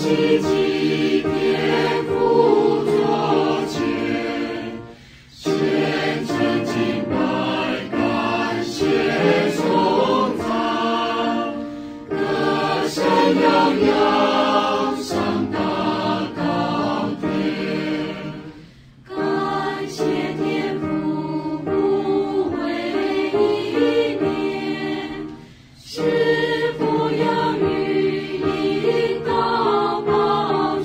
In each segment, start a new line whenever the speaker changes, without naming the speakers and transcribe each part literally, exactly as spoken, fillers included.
喜祭天父座前，虔诚敬拜，感谢颂赞，歌声扬扬上达高天。感谢天父不为一念，是否养育引导保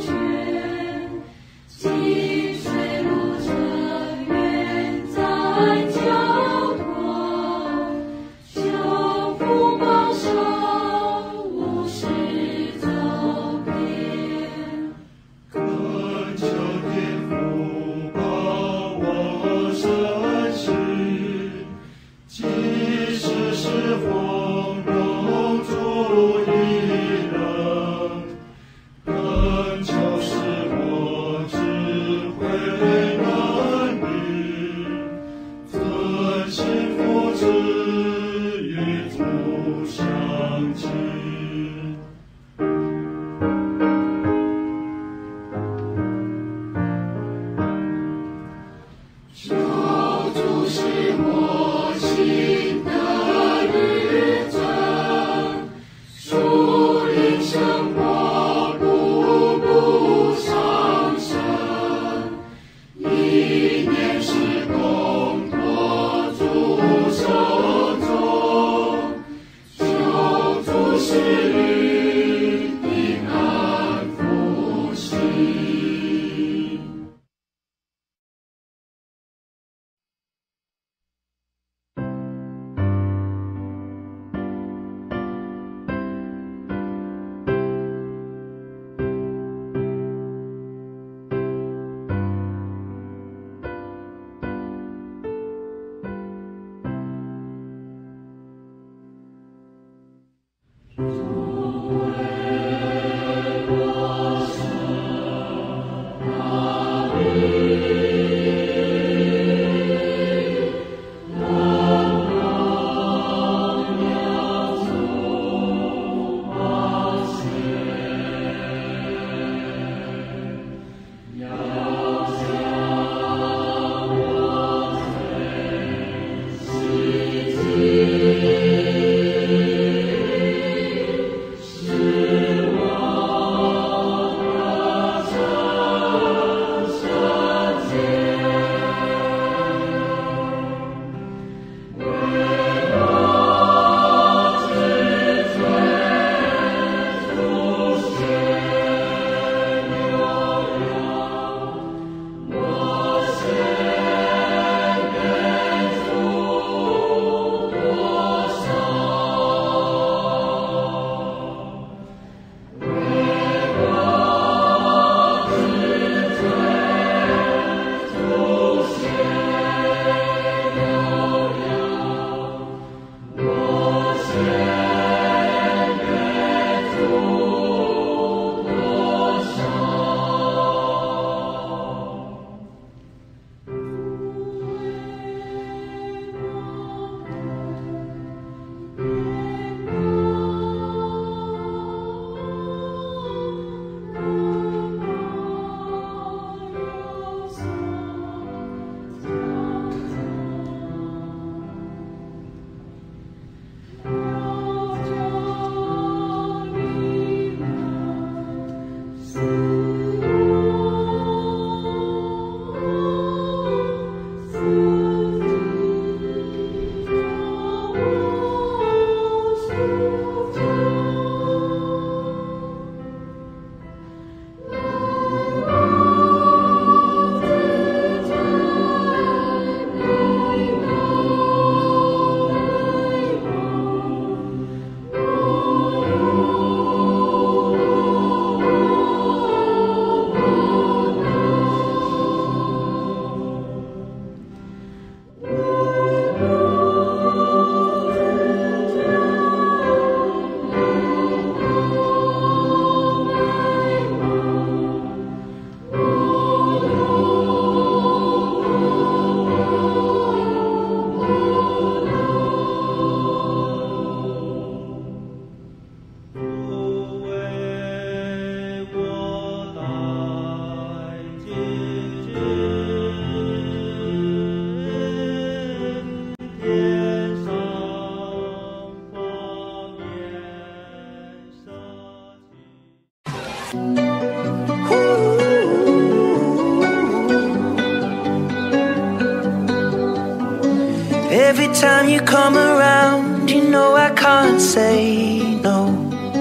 Every time you come around, you know I can't say no.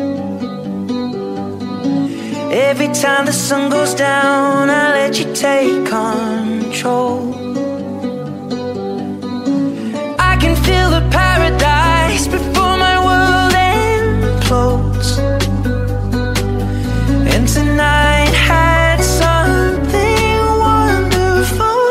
Every time the sun goes down, I let you take control. I can feel the paradise before my world implodes. And tonight had something wonderful.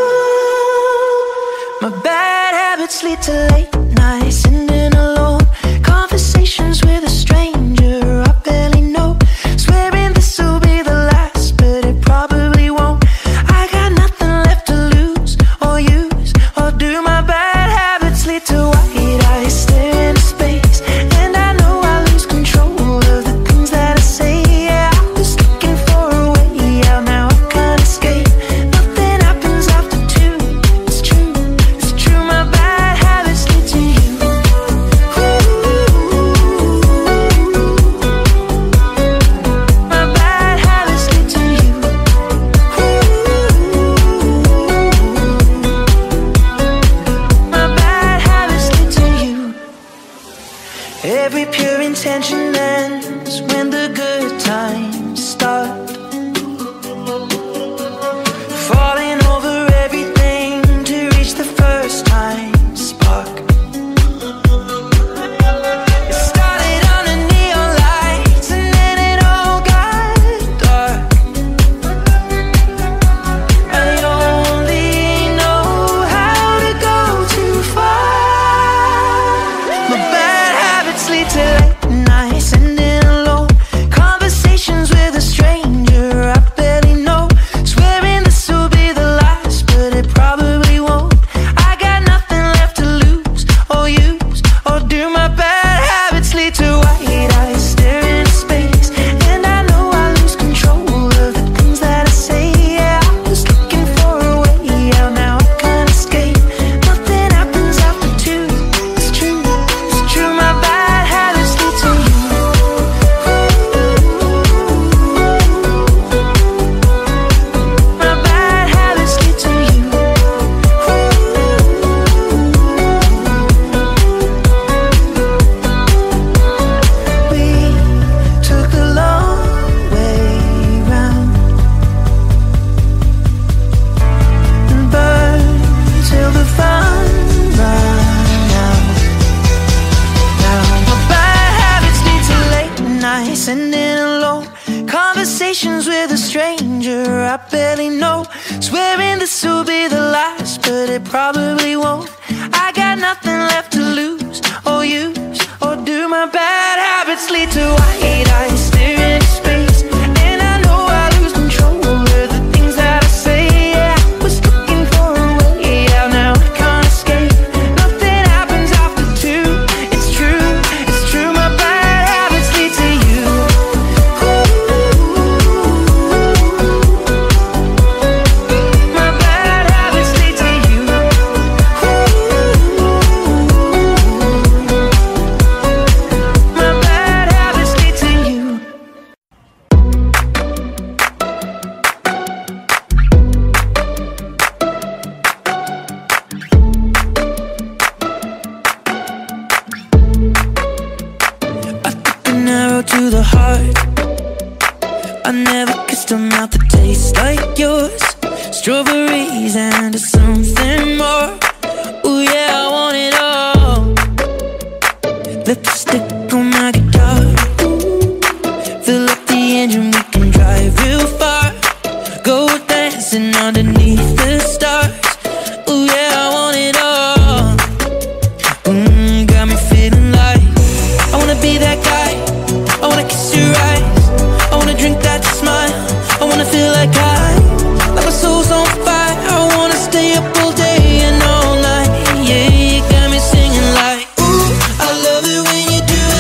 My bad habits lead to late nights, sitting alone, conversations with a stranger I barely know, swearing this will be the last, but it probably won't. I got nothing left to lose or use, or do my bad habits lead to white eyes staring into space? And I know I lose control of the things that I say. Yeah, I was looking for a way out, now I can't escape. Nothing happens after two, it's true, it's true. My bad habits lead to you. My bad habits lead to you. My bad habits lead to you. Every pure intention ends when the good times start. Falling over everything to reach the first time spark. It started under neon lights and then it all got dark. I only know how to go too far. My bad habits lead to late nights, sitting alone, conversations with a stranger I barely know, swearing this will be the last, but it probably won't. I got nothing left to lose or use, or do. My bad habits lead to white eyes staring into space, and I know I lose control of the things that I say. Yeah, I was looking for a way out, now I can't escape. Nothing happens after two, it's true, it's true. My bad habits lead to you. My bad habits lead to you. We took the long way round and burned till the fun ran out. Now my bad habits lead to late nights, sitting alone, conversations with a stranger I barely know, swearing this will be the last, but it probably won't. I got nothing left to lose or use, or do. My bad habits lead to white eyes staring into space, and I know I lose control of the things that I say. Yeah, I was looking for a way out, now I can't escape. Nothing happens after two, it's true, it's true. My bad habits lead to you. My bad habits lead to you. My bad habits lead to you. I took an arrow to the heart. I never kissed a mouth that tastes like yours. Strawberries and something more. Ooh yeah, I want it all. Lipstick on my guitar. Fill up the engine, we can drive real far. Go dancing underneath the stars. Ooh yeah, I want it all. Mm, got me feeling like I wanna be that guy. I wanna kiss your eyes. I wanna drink that smile. I wanna feel like I, like my soul's on fire. I wanna stay up all day and all night. Yeah, you got me singing like, ooh, I love it when you do it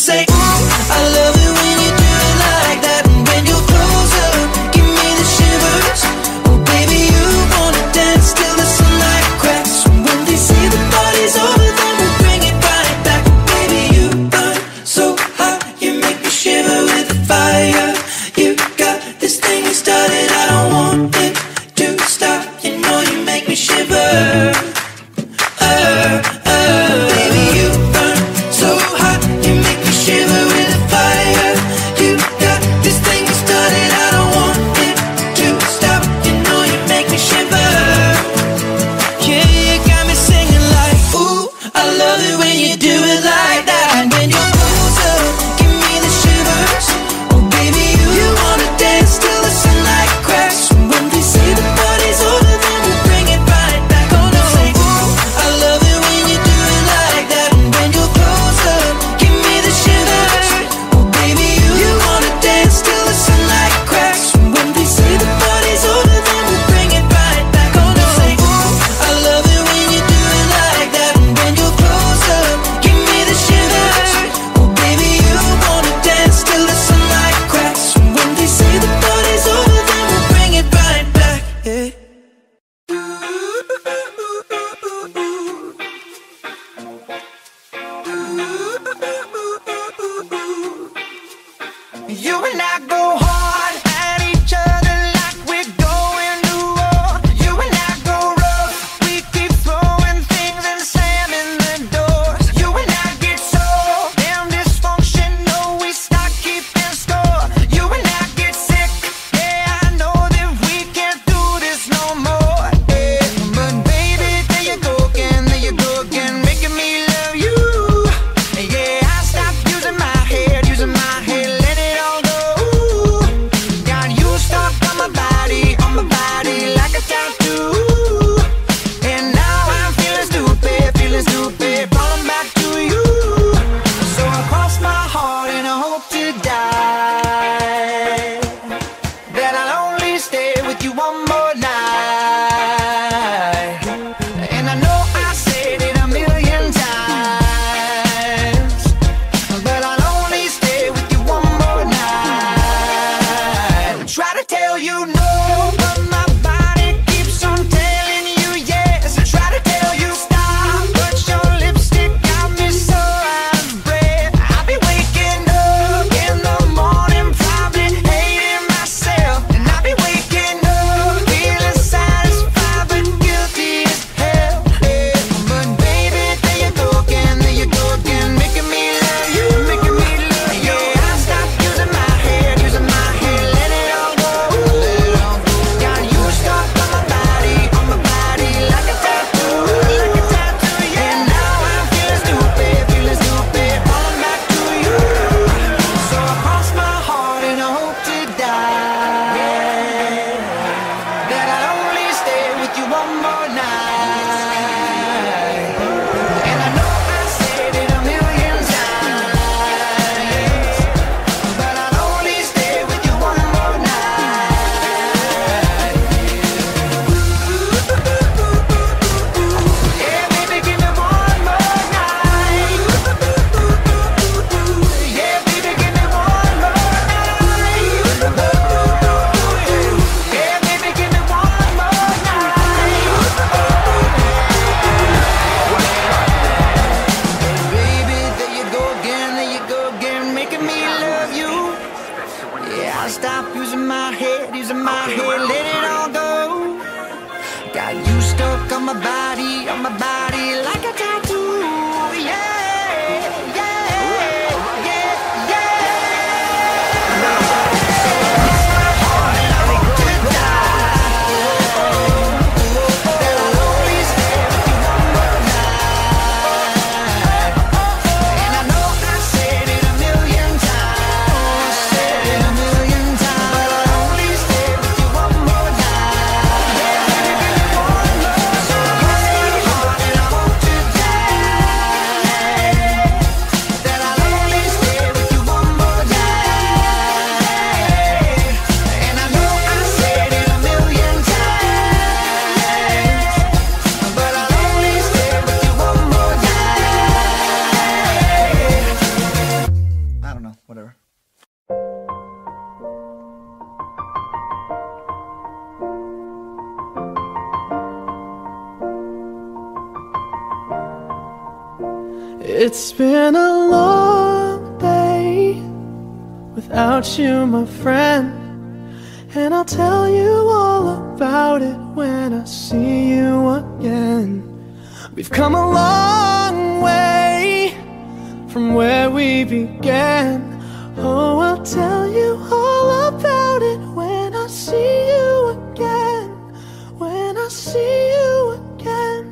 say, ooh, I love it when you do it like that. And when you're closer, give me the shivers. Oh baby, you wanna dance till the sunlight cracks. And when they say the party's over, then we'll bring it right back. Baby, you burn so hot, you make me shiver with the fire. You got this thing you started, I don't want it to stop. You know you make me shiver. Uh, uh, baby, you burn so hot, you make me shiver with the fire. You got this thing you started, I don't want it to stop. You know you make me shiver. Yeah, you got me singing like, ooh, I love it when you do it like that. And when you're closer, give me the shivers. Oh baby, you, you wanna dance till the sunlight cracks. And when they say the party's over, then we'll bring it right back. Oh no, say, ooh, I love it when you do it like that. And when you're closer, give me the shivers. Oh baby, you, you wanna dance till the sunlight cracks. And when they say the party's over, then we'll bring it right back. Oh no, say, ooh, I love it when you do it like that. And when you're closer, give me the shivers. Oh baby, you wanna dance till the sunlight cracks. And when they say the party's over, then we'll bring it right back. Yeah. You and I go hard at each other like we're going to war. You and I go rough, we keep throwing things and slamming the doors. You and I get so damn dysfunctional, we start keeping score. You and I get sick, yeah, I know that we can't do this no more. Yeah, but baby, there you go again, there you go again, making me love you. Yeah, I stopped using my head, using my head, let it all go. Got you stuck on my body, on my body like a tattoo. And now I'm feeling stupid, feeling stupid, falling back to you. So I cross my heart and I hope to die that I'll only stay with you one more night. And I know I said it a million times, but I'll only stay with you one more night. Try to tell you no, but my body keeps on telling you yes. I try to tell you stop, but your lipstick got me so out of breath. I'll be waking up in the morning, probably hating myself. And I'll be waking up feeling satisfied but guilty as hell. Yeah. But baby, there you go again, there you go again, making me love you, making me love you. Yeah, I stopped using my head, using my head, let it all go, let it all go. Got you stuck on my body, on my body like a tattoo, like a tattoo. Yeah, and now I'm feeling stupid, feeling stupid, falling back to you. So I cross my heart and I hope to die that I'll only stay with you one more night. And I know I said it a million times, but I'll only stay with you one more night. Yeah, baby, give me one more night. Yeah, baby, give me one more night. Yeah, baby, give me one more night. Baby, there you go again, there you go again, making me love you. Yeah, I stopped using my head, using my head, let it all go. Got you stuck on my body, on my body like a tattoo. Yeah, yeah, yeah, yeah. Cross my heart and I hope to die that I'll only stay with you one more night. And I know I said it a million times, said it a million times, but I'll only stay with you one more night. Yeah, baby, give me one more. So cross my heart and I hope to die. It's been a long day without you, my friend, and I'll tell you all about it when I see you again. We've come a long way from where we began. Oh, I'll tell you all about it when I see you again. When I see you again.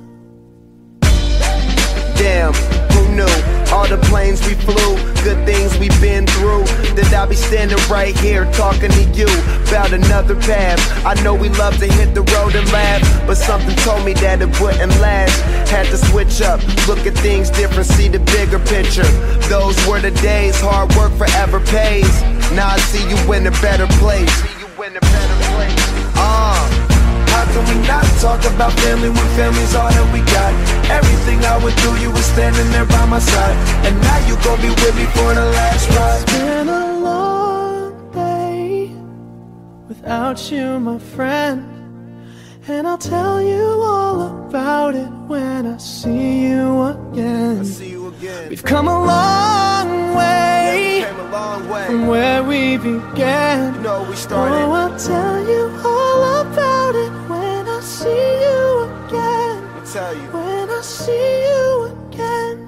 Damn, who knew? All the planes we flew, good things we've been through, that I'll be standing right here talking to you about another path. I know we love to hit the road and laugh, but something told me that it wouldn't last. Had to switch up, look at things different, see the bigger picture. Those were the days, hard work forever pays. Now I see you in a better place. See you in a better place. Uh. How can we not talk about family when family's all that we got? Everything I went through, you were standing there by my side, and now you gon' be with me for the last ride.
It's been a long day without you, my friend, and I'll tell you all about it when I see you again.
I see you again.
We've come a long way,
yeah, we came a long way
from where we began.
You know we started.
Oh, I'll tell you all about it when I see you again.
I'll tell you.
When I see you again.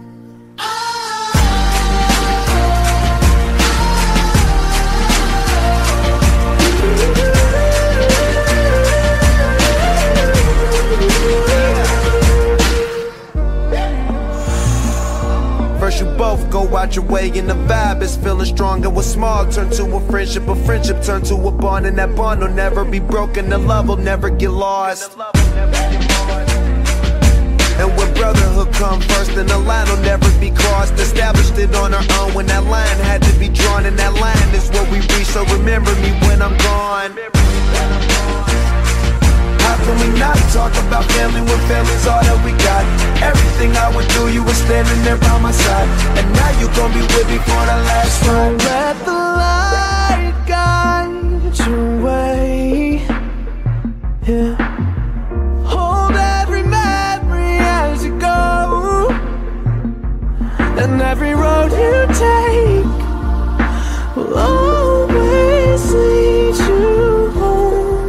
First you both go out your way and the vibe is feeling strong. And what's small turn to a friendship, a friendship turn to a bond, and that bond will never be broken, the love will never get lost. And when brotherhood come first, then the line will never be crossed. Established it on our own when that line had to be drawn, and that line is what we reach, so remember me when I'm gone. How can we not talk about family when family's all that we got? Everything I went through, you were standing there by my side, and now you gon' be with me for the last ride.
So let the light guide your way, yeah. Hold every memory as you go, and every road you take will always lead you home.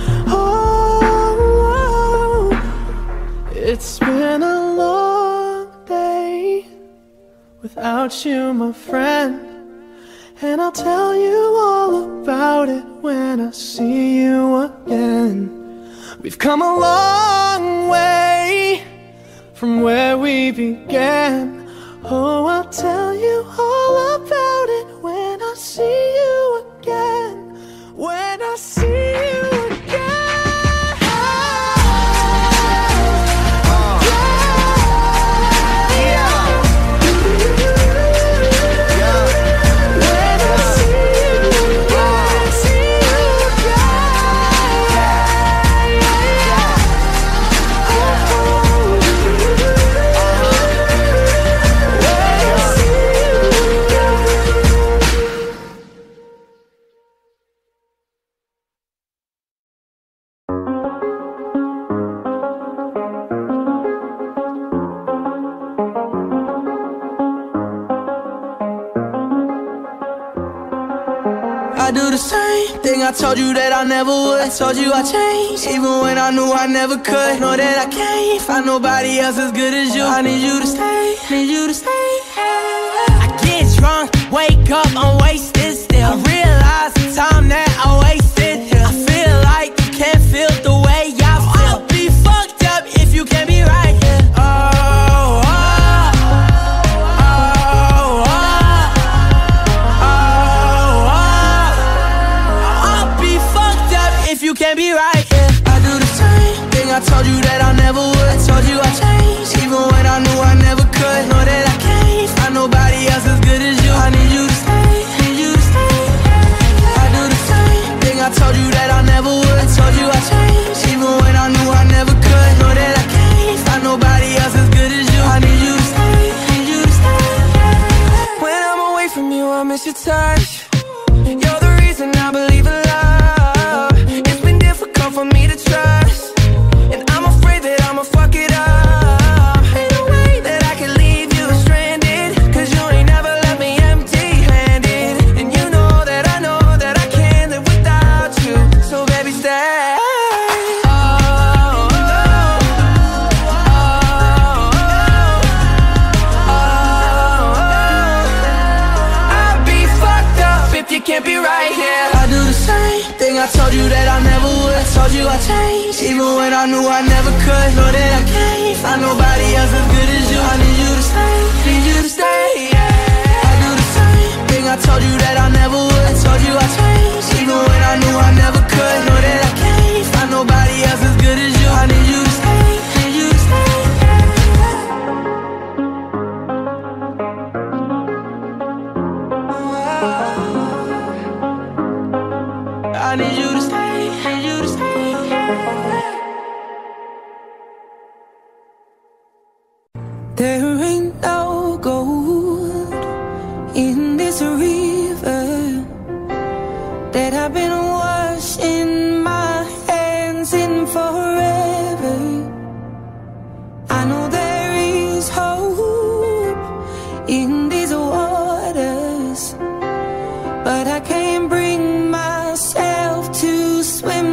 Oh, it's been a long day without you, my friend, and I'll tell you all about it when I see you again. We've come a long way from where we began. Oh, I'll tell you all about it when I see you again. When I see you again. I do the same thing I told you that I never would. I told you I changed, even when I knew I never could. Know that I can't find nobody else as good as you. I need you to stay, need you to stay. I get drunk, wake up, I'm wasted still. I realize the time that I wasted here. I feel like you can't feel the way I feel. I'll be fucked up if you can't be right here. Oh, oh, oh, oh, oh, oh. I'll be fucked up if you can't be right here. I do the same thing I told you that I never would. I told you I changed, even when I knew I never could. Know that I can't find nobody else as good as you. I need you to stay, need you to stay. I do the same thing I told you that I never would. I told you I changed, even when I knew I never could. Know that I can't find nobody else as good as you. I need you to stay, need you to stay. When I'm away from you, I miss your touch. You're the reason I believe in love. It's been difficult for me to trust, and I'm afraid that I'ma fuck it up. Ain't no way that I can leave you. can't be right here. I do the same thing I told you that I never would. I told you I changed, even when I knew I never could. Know that I can't find nobody else as good as you. I need you to stay, need you to stay, yeah. I do the same thing I told you that I never would. I told you I changed, even when I knew I never could. Know that I can't find nobody else as good as you. I need you to stay, need you to stay, I need you to stay, need you to stay, There ain't no gold in this river that I've been washing my hands in forever. I know there is hope in these waters, but I can't bring myself to swim